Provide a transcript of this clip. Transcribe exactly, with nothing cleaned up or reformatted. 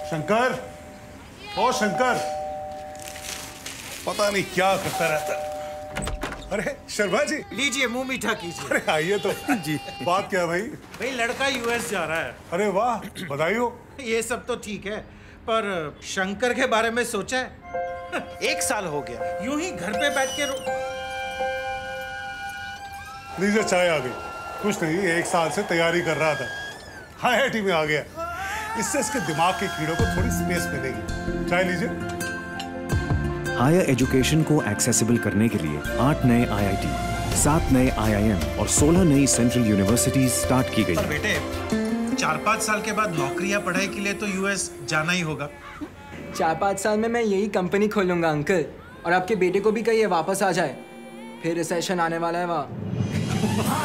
शंकर, ओ शंकर, पता नहीं क्या करता रहता। अरे शर्मा जी, लीजिए मुंह मीठा कीजिए। अरे आइए तो। जी बात क्या भाई? भाई लड़का यूएस जा रहा है। अरे वाह, बधाई हो। ये सब तो ठीक है, पर शंकर के बारे में सोचा है? एक साल हो गया यूं ही घर पे बैठ के रो... लीजिए चाय आ गई। कुछ नहीं, एक साल से तैयारी कर रहा था, आई आई टी में आ गया। इससे इसके दिमाग के कीड़ों को थोड़ी स्पेस मिलेगी। चाय लीजिए। हायर एजुकेशन को एक्सेसिबल करने के लिए आठ नए आई आई टी, सात नए आई आई एम और सोलह नई सेंट्रल यूनिवर्सिटीज स्टार्ट की गई। पर बेटे, चार पाँच साल के बाद नौकरी या पढ़ाई के लिए तो यूएस जाना ही होगा। चार पाँच साल में मैं यही कंपनी खोलूंगा अंकल, और आपके बेटे को भी कहिए वापस आ जाए, फिर रिसेशन आने वाला है वहाँ।